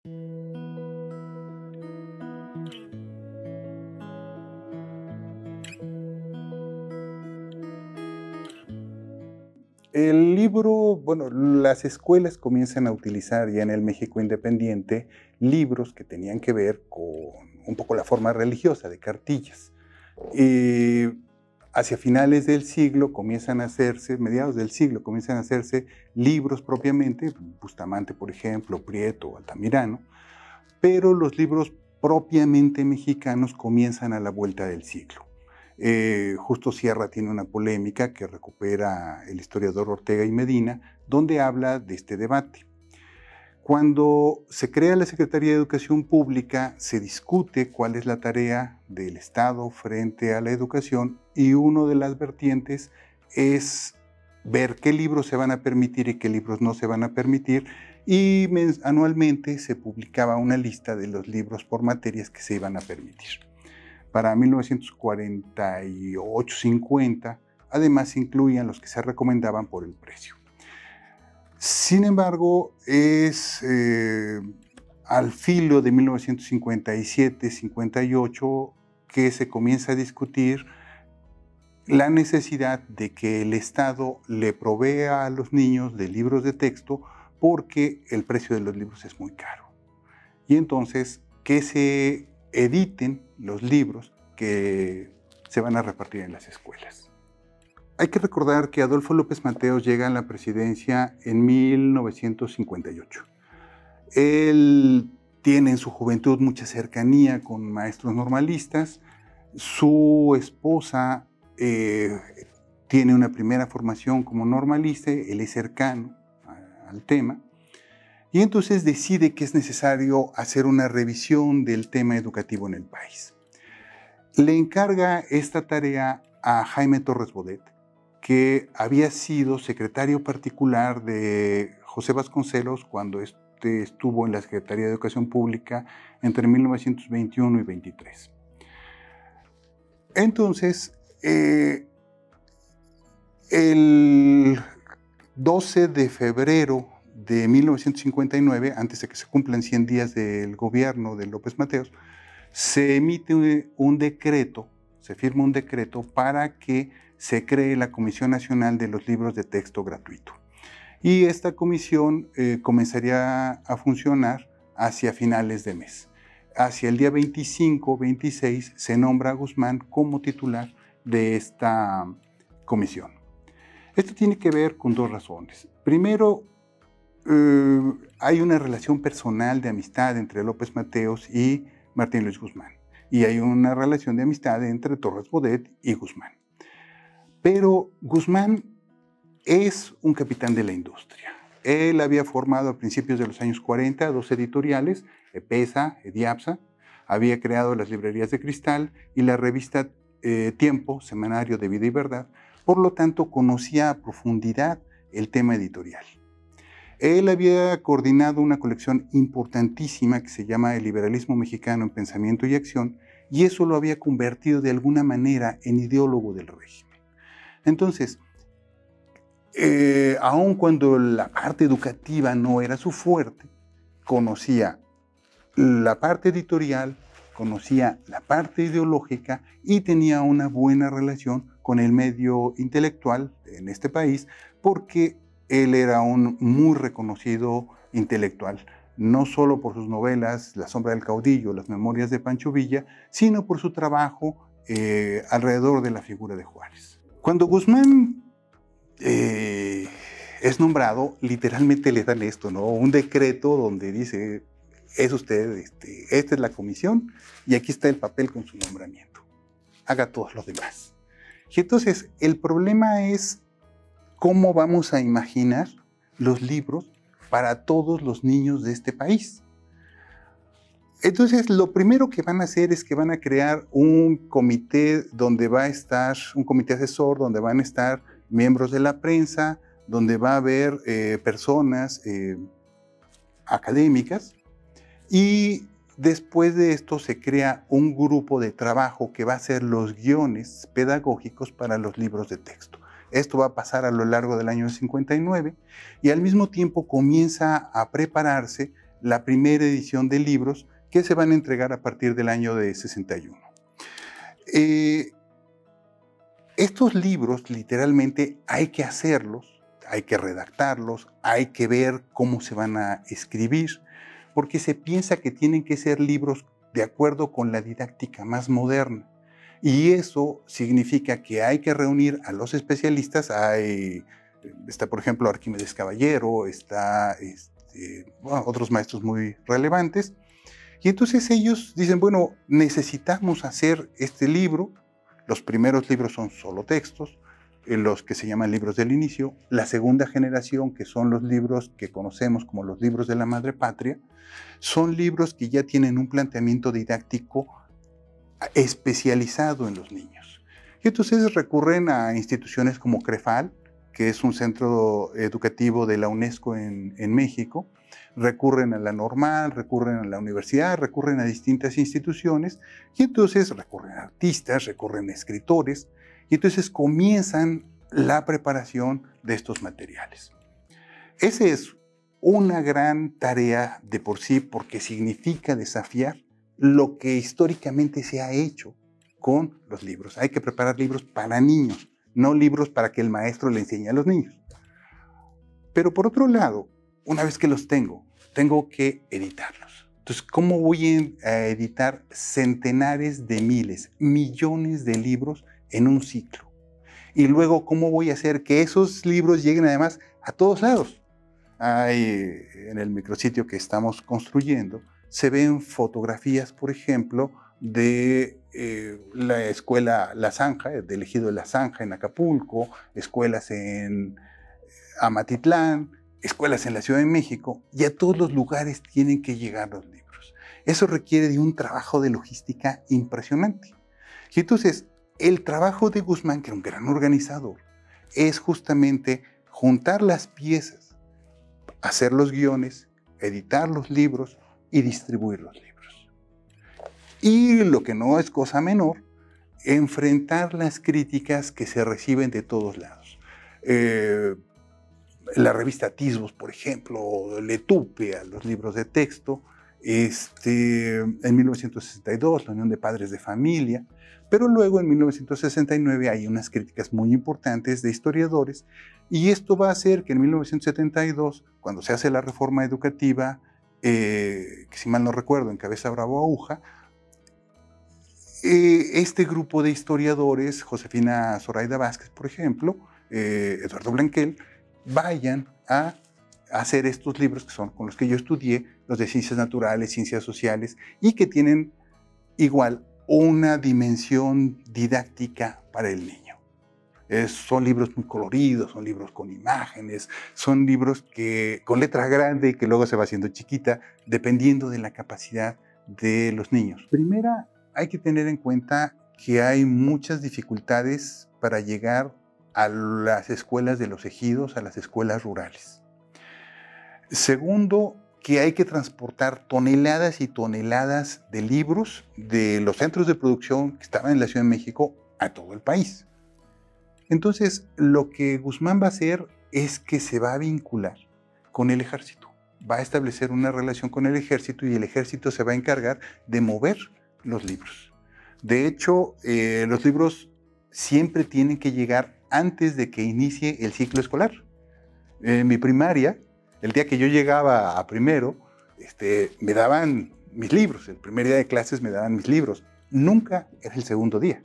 El libro, bueno, las escuelas comienzan a utilizar ya en el México independiente libros que tenían que ver con un poco la forma religiosa de cartillas. Hacia finales del siglo comienzan a hacerse, mediados del siglo comienzan a hacerse libros propiamente, Bustamante, por ejemplo, Prieto, Altamirano, pero los libros propiamente mexicanos comienzan a la vuelta del siglo. Justo Sierra tiene una polémica que recupera el historiador Ortega y Medina, donde habla de este debate. Cuando se crea la Secretaría de Educación Pública, se discute cuál es la tarea del Estado frente a la educación y una de las vertientes es ver qué libros se van a permitir y qué libros no se van a permitir, y anualmente se publicaba una lista de los libros por materias que se iban a permitir. Para 1948-50, además se incluían los que se recomendaban por el precio. Sin embargo, es al filo de 1957-58 que se comienza a discutir la necesidad de que el Estado le provea a los niños de libros de texto porque el precio de los libros es muy caro. Y entonces, que se editen los libros que se van a repartir en las escuelas. Hay que recordar que Adolfo López Mateos llega a la presidencia en 1958. Él tiene en su juventud mucha cercanía con maestros normalistas. Su esposa tiene una primera formación como normalista, él es cercano al tema. Y entonces decide que es necesario hacer una revisión del tema educativo en el país. Le encarga esta tarea a Jaime Torres Bodet, que había sido secretario particular de José Vasconcelos cuando estuvo en la Secretaría de Educación Pública entre 1921 y 23. Entonces, el 12 de febrero de 1959, antes de que se cumplan 100 días del gobierno de López Mateos, se emite un decreto, se firma un decreto para que se cree la Comisión Nacional de los Libros de Texto Gratuito. Y esta comisión comenzaría a funcionar hacia finales de mes. Hacia el día 25-26 se nombra a Guzmán como titular de esta comisión. Esto tiene que ver con dos razones. Primero, hay una relación personal de amistad entre López Mateos y Martín Luis Guzmán. Y hay una relación de amistad entre Torres Bodet y Guzmán. Pero Guzmán es un capitán de la industria. Él había formado a principios de los años 40 dos editoriales, EPESA, EDIAPSA, había creado las librerías de Cristal y la revista Tiempo, Semanario de Vida y Verdad. Por lo tanto, conocía a profundidad el tema editorial. Él había coordinado una colección importantísima que se llama El liberalismo mexicano en pensamiento y acción, y eso lo había convertido de alguna manera en ideólogo del régimen. Entonces, aun cuando la parte educativa no era su fuerte, conocía la parte editorial, conocía la parte ideológica y tenía una buena relación con el medio intelectual en este país, porque él era un muy reconocido intelectual, no solo por sus novelas La sombra del caudillo, Las memorias de Pancho Villa, sino por su trabajo alrededor de la figura de Juárez. Cuando Guzmán es nombrado, literalmente le dan esto, ¿no? Un decreto donde dice, es usted, esta es la comisión y aquí está el papel con su nombramiento. Haga todos los demás. Y entonces, el problema es cómo vamos a imaginar los libros para todos los niños de este país. Entonces, lo primero que van a hacer es que van a crear un comité donde va a estar, un comité asesor, donde van a estar miembros de la prensa, donde va a haber personas académicas, y después de esto se crea un grupo de trabajo que va a hacer los guiones pedagógicos para los libros de texto. Esto va a pasar a lo largo del año 59 y al mismo tiempo comienza a prepararse la primera edición de libros que se van a entregar a partir del año de 61. Estos libros literalmente hay que hacerlos, hay que redactarlos, hay que ver cómo se van a escribir, porque se piensa que tienen que ser libros de acuerdo con la didáctica más moderna. Y eso significa que hay que reunir a los especialistas. Está, por ejemplo, Arquímedes Caballero, está otros maestros muy relevantes. Y entonces ellos dicen, bueno, necesitamos hacer este libro. Los primeros libros son solo textos, los que se llaman libros del inicio. La segunda generación, que son los libros que conocemos como los libros de la madre patria, son libros que ya tienen un planteamiento didáctico especializado en los niños. Y entonces recurren a instituciones como CREFAL, que es un centro educativo de la UNESCO en México, recurren a la Normal, recurren a la universidad, recurren a distintas instituciones, y entonces recurren a artistas, recurren a escritores, y entonces comienzan la preparación de estos materiales. Esa es una gran tarea de por sí, porque significa desafiar lo que históricamente se ha hecho con los libros. Hay que preparar libros para niños, no libros para que el maestro le enseñe a los niños. Pero por otro lado, una vez que los tengo que editarlos. Entonces, ¿cómo voy a editar centenares de miles, millones de libros en un ciclo? Y luego, ¿cómo voy a hacer que esos libros lleguen además a todos lados? En el micrositio que estamos construyendo, se ven fotografías, por ejemplo, de la escuela La Zanja, del ejido de La Zanja en Acapulco, escuelas en Amatitlán, escuelas en la Ciudad de México, y a todos los lugares tienen que llegar los libros. Eso requiere de un trabajo de logística impresionante. Y entonces, el trabajo de Guzmán, que era un gran organizador, es justamente juntar las piezas, hacer los guiones, editar los libros y distribuir los libros. Y lo que no es cosa menor, enfrentar las críticas que se reciben de todos lados. La revista Atisbos, por ejemplo, le tupe a los libros de texto. En 1962, la Unión de Padres de Familia, pero luego en 1969 hay unas críticas muy importantes de historiadores, y esto va a hacer que en 1972, cuando se hace la reforma educativa, que si mal no recuerdo, encabeza Bravo Aguja, este grupo de historiadores, Josefina Zoraida Vázquez, por ejemplo, Eduardo Blanquel, vayan a hacer estos libros que son con los que yo estudié, los de ciencias naturales, ciencias sociales, y que tienen igual una dimensión didáctica para el niño. Son libros muy coloridos, son libros con imágenes, son libros con letra grande que luego se va haciendo chiquita, dependiendo de la capacidad de los niños. Primera, hay que tener en cuenta que hay muchas dificultades para llegar a las escuelas de los ejidos, a las escuelas rurales. Segundo, que hay que transportar toneladas y toneladas de libros de los centros de producción que estaban en la Ciudad de México a todo el país. Entonces, lo que Guzmán va a hacer es que se va a vincular con el ejército. Va a establecer una relación con el ejército, y el ejército se va a encargar de mover los libros. De hecho, los libros siempre tienen que llegar antes de que inicie el ciclo escolar. En mi primaria, el día que yo llegaba a primero, me daban mis libros. El primer día de clases me daban mis libros. Nunca era el segundo día.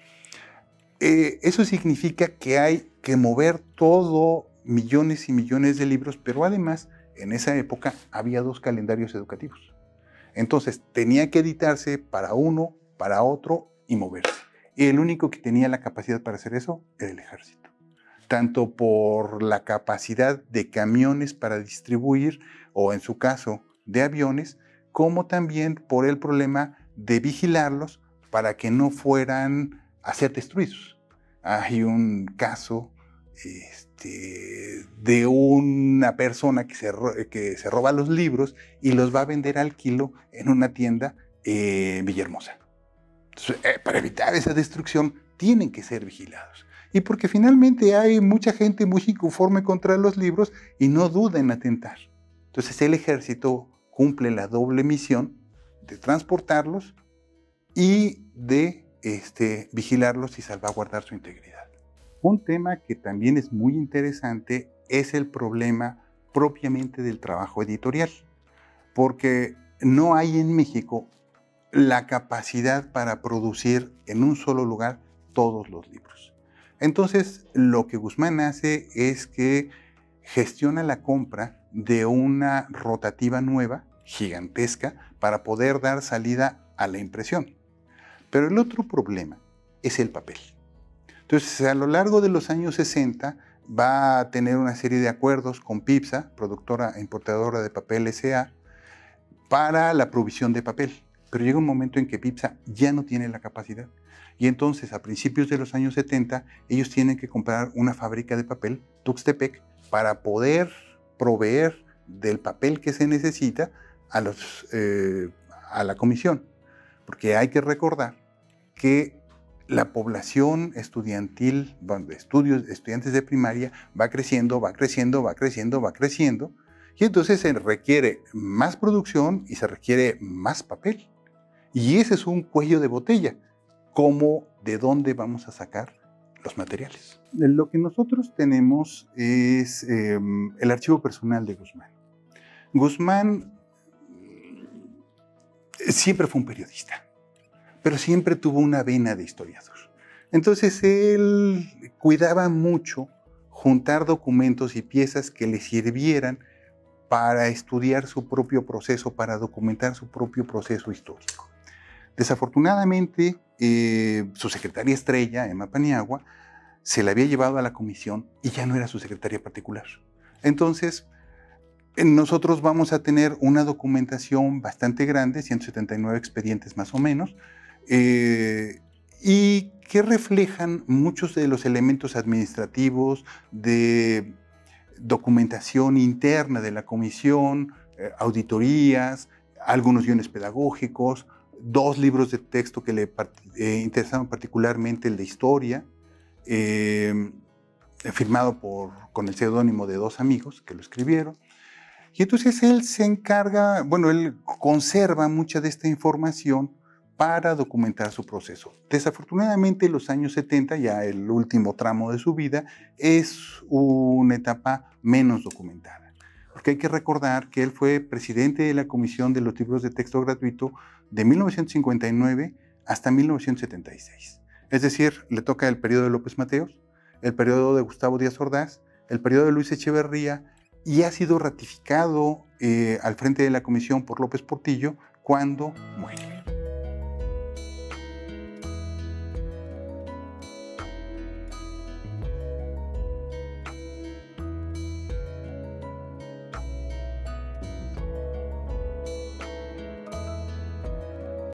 Eso significa que hay que mover todo, millones y millones de libros, pero además, en esa época había 2 calendarios educativos. Entonces, tenía que editarse para uno, para otro y moverse. Y el único que tenía la capacidad para hacer eso era el ejército. Tanto por la capacidad de camiones para distribuir, o en su caso, de aviones, como también por el problema de vigilarlos para que no fueran a ser destruidos. Hay un caso de una persona que se roba los libros y los va a vender al kilo en una tienda en Villahermosa. Entonces, para evitar esa destrucción, tienen que ser vigilados. Y porque finalmente hay mucha gente muy inconforme contra los libros y no duda en atentar. Entonces el ejército cumple la doble misión de transportarlos y de vigilarlos y salvaguardar su integridad. Un tema que también es muy interesante es el problema propiamente del trabajo editorial, porque no hay en México la capacidad para producir en un solo lugar todos los libros. Entonces, lo que Guzmán hace es que gestiona la compra de una rotativa nueva, gigantesca, para poder dar salida a la impresión. Pero el otro problema es el papel. Entonces, a lo largo de los años 60, va a tener una serie de acuerdos con PIPSA, productora e importadora de papel S.A., para la provisión de papel. Pero llega un momento en que PIPSA ya no tiene la capacidad. Y entonces, a principios de los años 70, ellos tienen que comprar una fábrica de papel, Tuxtepec, para poder proveer del papel que se necesita a la comisión. Porque hay que recordar que la población estudiantil, estudiantes de primaria, va creciendo, va creciendo, va creciendo, va creciendo, y entonces se requiere más producción y se requiere más papel. Y ese es un cuello de botella. ¿Cómo, de dónde vamos a sacar los materiales? Lo que nosotros tenemos es el archivo personal de Guzmán. Guzmán siempre fue un periodista, pero siempre tuvo una vena de historiador. Entonces él cuidaba mucho juntar documentos y piezas que le sirvieran para estudiar su propio proceso, para documentar su propio proceso histórico. Desafortunadamente, su secretaria estrella, Emma Paniagua, se la había llevado a la comisión y ya no era su secretaria particular. Entonces, nosotros vamos a tener una documentación bastante grande, 179 expedientes más o menos, y que reflejan muchos de los elementos administrativos de documentación interna de la comisión, auditorías, algunos guiones pedagógicos, 2 libros de texto que le interesaron particularmente, el de historia, firmado con el seudónimo de 2 amigos que lo escribieron. Y entonces él se encarga, bueno, él conserva mucha de esta información para documentar su proceso. Desafortunadamente, en los años 70, ya el último tramo de su vida, es una etapa menos documentada. Porque hay que recordar que él fue presidente de la Comisión de los Libros de Texto Gratuito de 1959 hasta 1976. Es decir, le toca el periodo de López Mateos, el periodo de Gustavo Díaz Ordaz, el periodo de Luis Echeverría, y ha sido ratificado al frente de la comisión por López Portillo cuando muere.